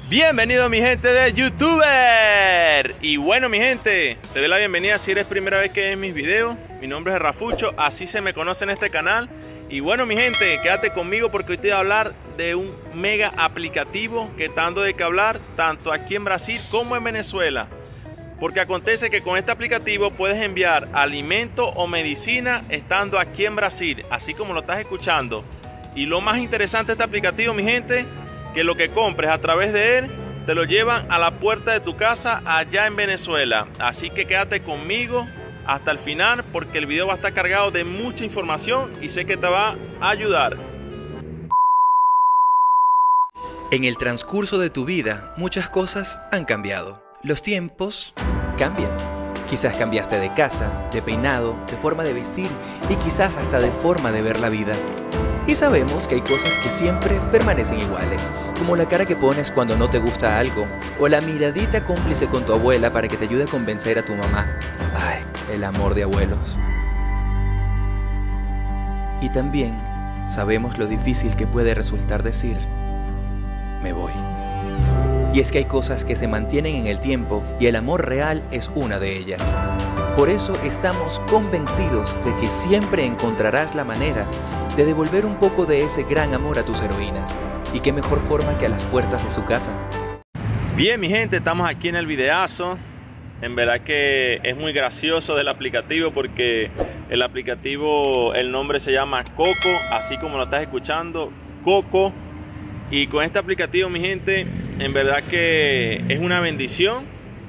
Bienvenido mi gente de YouTuber. Y bueno mi gente, te doy la bienvenida si eres primera vez que ves mis videos. Mi nombre es Rafucho, así se me conoce en este canal. Y bueno mi gente, quédate conmigo porque hoy te voy a hablar de un mega aplicativo que está dando de qué hablar tanto aquí en Brasil como en Venezuela. Porque acontece que con este aplicativo puedes enviar alimento o medicina estando aquí en Brasil, así como lo estás escuchando. Y lo más interesante de este aplicativo mi gente, que lo que compres a través de él te lo llevan a la puerta de tu casa allá en Venezuela. Así que quédate conmigo hasta el final porque el video va a estar cargado de mucha información y sé que te va a ayudar. En el transcurso de tu vida, muchas cosas han cambiado. Los tiempos cambian. Quizás cambiaste de casa, de peinado, de forma de vestir y quizás hasta de forma de ver la vida. Y sabemos que hay cosas que siempre permanecen iguales, como la cara que pones cuando no te gusta algo, o la miradita cómplice con tu abuela para que te ayude a convencer a tu mamá. Ay, el amor de abuelos. Y también sabemos lo difícil que puede resultar decir, me voy. Y es que hay cosas que se mantienen en el tiempo y el amor real es una de ellas. Por eso estamos convencidos de que siempre encontrarás la manera de devolver un poco de ese gran amor a tus heroínas. Y qué mejor forma que a las puertas de su casa. Bien mi gente, estamos aquí en el videazo. En verdad que es muy gracioso del aplicativo porque el aplicativo, el nombre se llama Coco, así como lo estás escuchando, Coco. Y con este aplicativo mi gente, en verdad que es una bendición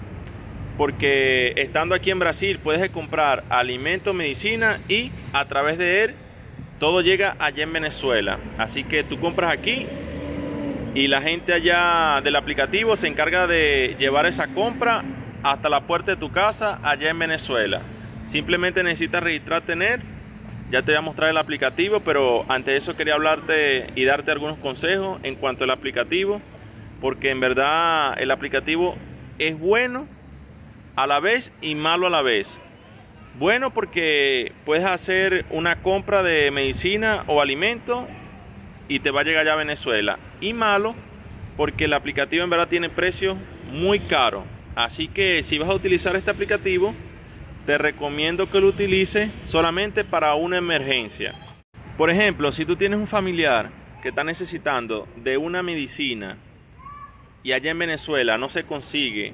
porque estando aquí en Brasil puedes comprar alimentos, medicina y a través de él todo llega allá en Venezuela. Así que tú compras aquí y la gente allá del aplicativo se encarga de llevar esa compra hasta la puerta de tu casa allá en Venezuela. Simplemente necesitas registrarte en él. Ya te voy a mostrar el aplicativo, pero antes de eso quería hablarte y darte algunos consejos en cuanto al aplicativo, porque en verdad el aplicativo es bueno a la vez y malo a la vez. Bueno porque puedes hacer una compra de medicina o alimento y te va a llegar ya a Venezuela. Y malo porque el aplicativo en verdad tiene precios muy caros. Así que si vas a utilizar este aplicativo, te recomiendo que lo utilices solamente para una emergencia. Por ejemplo, si tú tienes un familiar que está necesitando de una medicina y allá en Venezuela no se consigue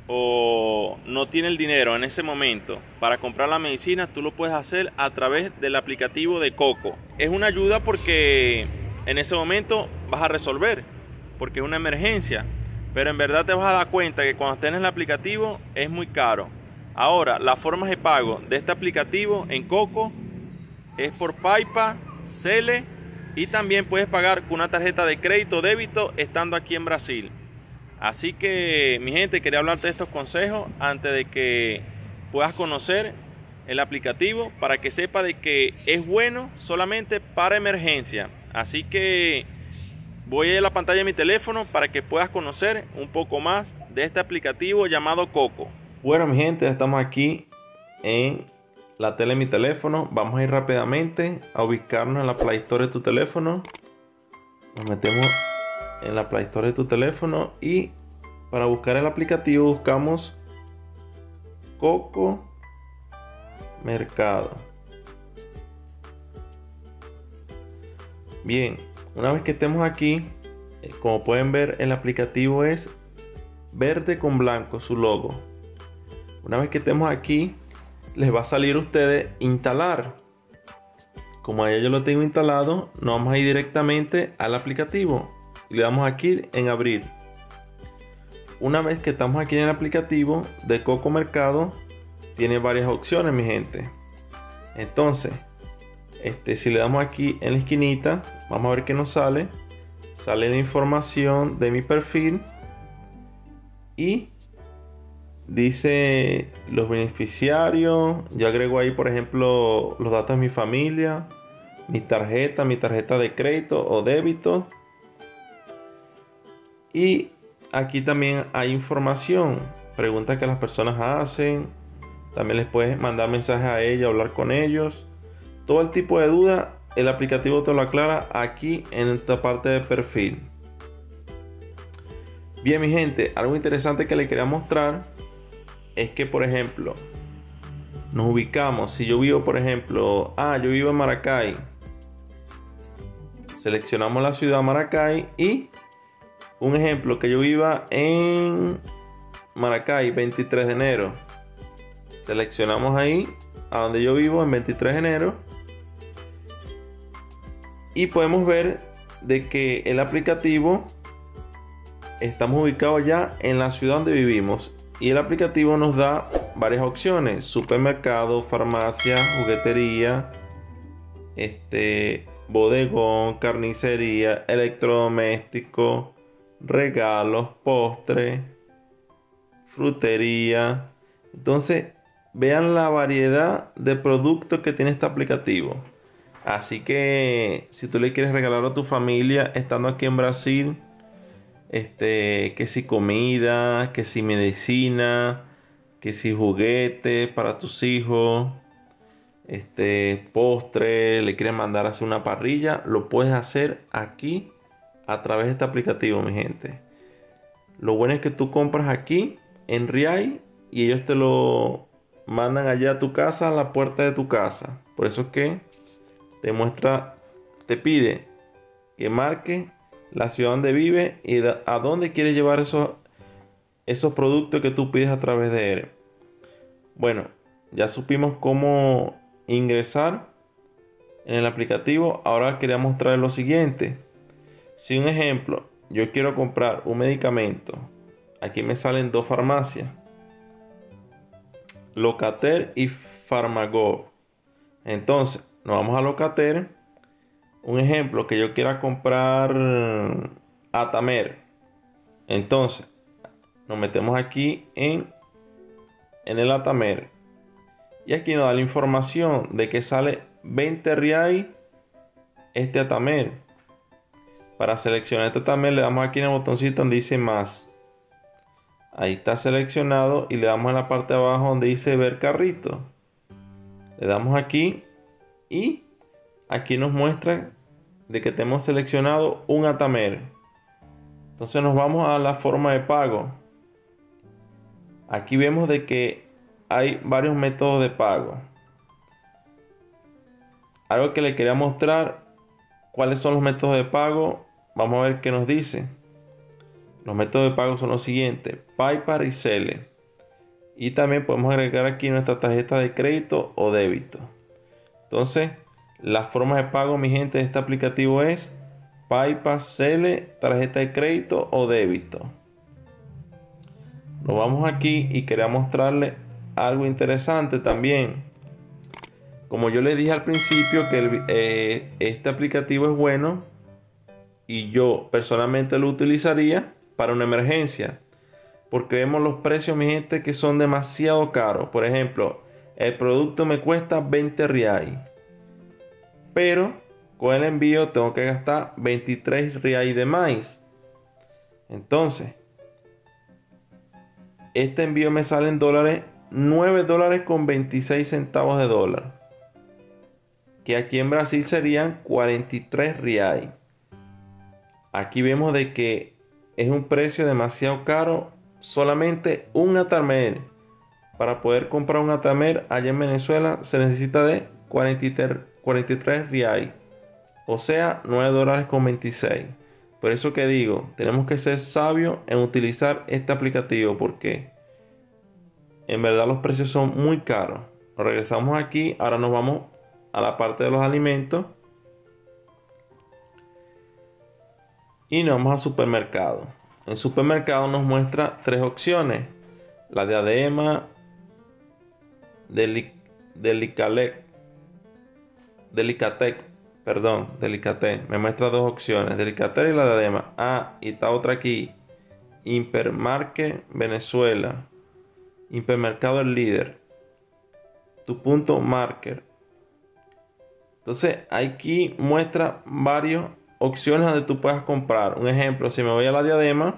o no tiene el dinero en ese momento para comprar la medicina, tú lo puedes hacer a través del aplicativo de Coco. Es una ayuda porque en ese momento vas a resolver, porque es una emergencia, pero en verdad te vas a dar cuenta que cuando estés en el aplicativo es muy caro. Ahora, las formas de pago de este aplicativo en Coco es por PayPal, Cele y también puedes pagar con una tarjeta de crédito o débito estando aquí en Brasil. Así que, mi gente, quería hablarte de estos consejos antes de que puedas conocer el aplicativo para que sepas de que es bueno solamente para emergencia. Así que voy a ir a la pantalla de mi teléfono para que puedas conocer un poco más de este aplicativo llamado Coco. Bueno, mi gente, estamos aquí en la tele de mi teléfono. Vamos a ir rápidamente a ubicarnos en la Play Store de tu teléfono. Nos metemos en la Play Store de tu teléfono y para buscar el aplicativo buscamos Coco Mercado. Bien, una vez que estemos aquí, como pueden ver, el aplicativo es verde con blanco, su logo. Una vez que estemos aquí, les va a salir a ustedes instalar. Como ya yo lo tengo instalado, nos vamos a ir directamente al aplicativo y le damos aquí en abrir. Una vez que estamos aquí en el aplicativo de Coco Mercado, tiene varias opciones, mi gente. Entonces, si le damos aquí en la esquinita, vamos a ver que nos sale. Sale la información de mi perfil y dice los beneficiarios. Yo agrego ahí, por ejemplo, los datos de mi familia, mi tarjeta de crédito o débito. Y aquí también hay información, preguntas que las personas hacen. También les puedes mandar mensajes a ella, hablar con ellos. Todo el tipo de duda, el aplicativo te lo aclara aquí en esta parte de perfil. Bien, mi gente, algo interesante que les quería mostrar es que, por ejemplo, nos ubicamos. Si yo vivo, por ejemplo, yo vivo en Maracay. Seleccionamos la ciudad Maracay y un ejemplo, que yo viva en Maracay, 23 de enero. Seleccionamos ahí a donde yo vivo en 23 de enero. Y podemos ver de que el aplicativo, estamos ubicados ya en la ciudad donde vivimos. Y el aplicativo nos da varias opciones: supermercado, farmacia, juguetería, bodegón, carnicería, electrodoméstico, regalos, postre, frutería. Entonces, vean la variedad de productos que tiene este aplicativo. Así que si tú le quieres regalar a tu familia estando aquí en Brasil, que si comida, que si medicina, que si juguete para tus hijos, postre, le quieres mandar a hacer una parrilla, lo puedes hacer aquí a través de este aplicativo, mi gente. Lo bueno es que tú compras aquí en Riai y ellos te lo mandan allá a tu casa, a la puerta de tu casa. Por eso es que te pide que marque la ciudad donde vive y a dónde quieres llevar esos productos que tú pides a través de él. Bueno, ya supimos cómo ingresar en el aplicativo. Ahora quería mostrar lo siguiente. Si un ejemplo, yo quiero comprar un medicamento, aquí me salen dos farmacias, Locater y Farmagor. Entonces nos vamos a Locater. Un ejemplo, que yo quiera comprar Atamer. Entonces nos metemos aquí en el Atamer. Y aquí nos da la información de que sale 20 Riai este Atamer. Para seleccionar este Atamer le damos aquí en el botoncito donde dice más. Ahí está seleccionado y le damos en la parte de abajo donde dice ver carrito. Le damos aquí y aquí nos muestra de que tenemos seleccionado un Atamer. Entonces nos vamos a la forma de pago. Aquí vemos de que hay varios métodos de pago. Algo que le quería mostrar, cuáles son los métodos de pago. Vamos a ver qué nos dice. Los métodos de pago son los siguientes: PayPal y Zelle. Y también podemos agregar aquí nuestra tarjeta de crédito o débito. Entonces, las formas de pago, mi gente, de este aplicativo es PayPal, Zelle, tarjeta de crédito o débito. Nos vamos aquí y quería mostrarle algo interesante también. Como yo les dije al principio que este aplicativo es bueno y yo personalmente lo utilizaría para una emergencia, porque vemos los precios, mi gente, que son demasiado caros. Por ejemplo, el producto me cuesta 20 Riai, pero con el envío tengo que gastar 23 Riai de más. Entonces, este envío me sale en dólares, 9 dólares con 26 centavos de dólar, que aquí en Brasil serían 43 Riai. Aquí vemos de que es un precio demasiado caro. Solamente un Atamer. Para poder comprar un Atamer allá en Venezuela se necesita de 43 Riai, o sea 9 dólares con 26. Por eso que digo, tenemos que ser sabios en utilizar este aplicativo, porque en verdad los precios son muy caros. Regresamos aquí. Ahora nos vamos a la parte de los alimentos y nos vamos a supermercado. En supermercado nos muestra tres opciones: la Diadema, Delicatec, me muestra dos opciones, Delicatec y la Diadema. Y está otra aquí, Hipermarket Venezuela, Hipermercado El Líder, Tu Punto Market. Entonces aquí muestra varias opciones donde tú puedas comprar. Un ejemplo, si me voy a la Diadema,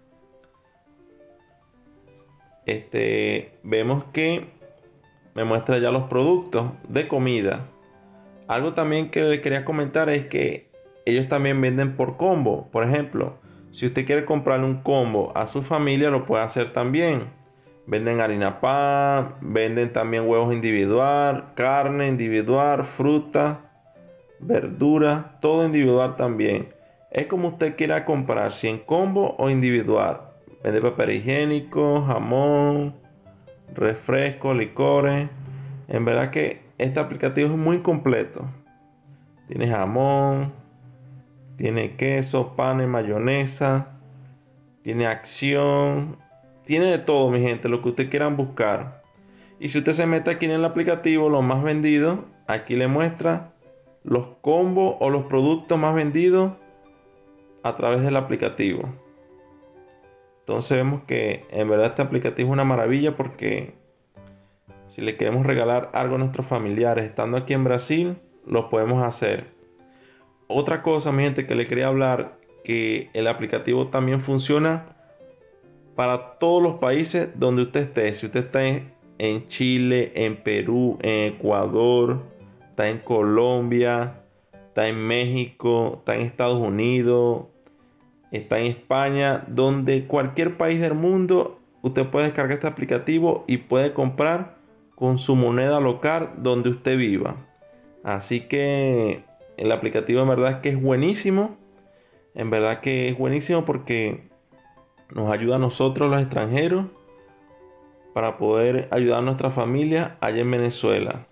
vemos que me muestra ya los productos de comida. Algo también que les quería comentar es que ellos también venden por combo. Por ejemplo, Si usted quiere comprarle un combo a su familia, lo puede hacer también. Venden harina pan, venden también huevos individual, carne individual, fruta, verdura, todo individual también. Es como usted quiera comprar, si en combo o individual. Vende papel higiénico, jamón, refresco, licores. En verdad que este aplicativo es muy completo. Tiene jamón, tiene queso, pan, mayonesa, tiene acción, tiene de todo, mi gente, lo que ustedes quieran buscar. Y si usted se mete aquí en el aplicativo, los más vendidos, aquí le muestra los combos o los productos más vendidos a través del aplicativo. Entonces vemos que en verdad este aplicativo es una maravilla, porque si le queremos regalar algo a nuestros familiares estando aquí en Brasil, lo podemos hacer. Otra cosa, mi gente, que le quería hablar, que el aplicativo también funciona para todos los países donde usted esté. Si usted está en Chile, en Perú, en Ecuador, está en Colombia, está en México, está en Estados Unidos, está en España, donde cualquier país del mundo, usted puede descargar este aplicativo y puede comprar con su moneda local donde usted viva. Así que el aplicativo en verdad es que es buenísimo. En verdad que es buenísimo porque nos ayuda a nosotros los extranjeros para poder ayudar a nuestra familia allá en Venezuela.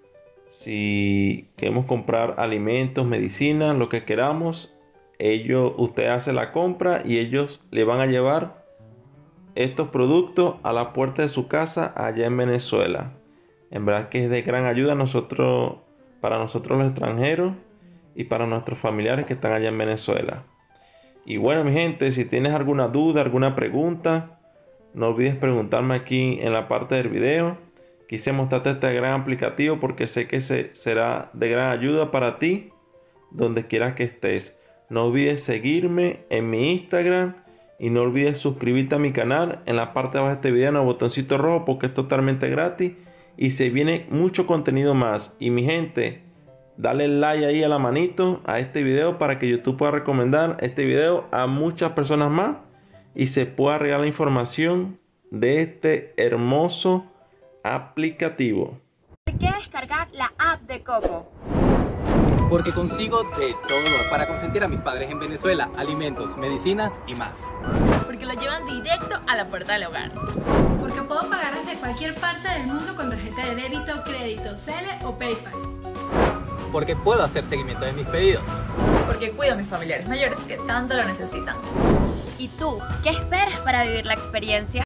Si queremos comprar alimentos, medicinas, lo que queramos, usted hace la compra y ellos le van a llevar estos productos a la puerta de su casa allá en Venezuela. En verdad que es de gran ayuda para nosotros los extranjeros y para nuestros familiares que están allá en Venezuela. Y bueno, mi gente, si tienes alguna duda, alguna pregunta, no olvides preguntarme aquí en la parte del video. Quise mostrarte este gran aplicativo porque sé que será de gran ayuda para ti donde quieras que estés. No olvides seguirme en mi Instagram y no olvides suscribirte a mi canal en la parte de abajo de este video en el botoncito rojo, porque es totalmente gratis y se viene mucho contenido más. Y mi gente, dale like ahí a la manito a este video para que YouTube pueda recomendar este video a muchas personas más y se pueda regalar información de este hermoso aplicativo. ¿Por qué descargar la app de Coco? Porque consigo de todo para consentir a mis padres en Venezuela: alimentos, medicinas y más. Porque lo llevan directo a la puerta del hogar. Porque puedo pagar desde cualquier parte del mundo con tarjeta de débito, crédito, Zelle o PayPal. Porque puedo hacer seguimiento de mis pedidos. Porque cuido a mis familiares mayores que tanto lo necesitan. ¿Y tú, qué esperas para vivir la experiencia?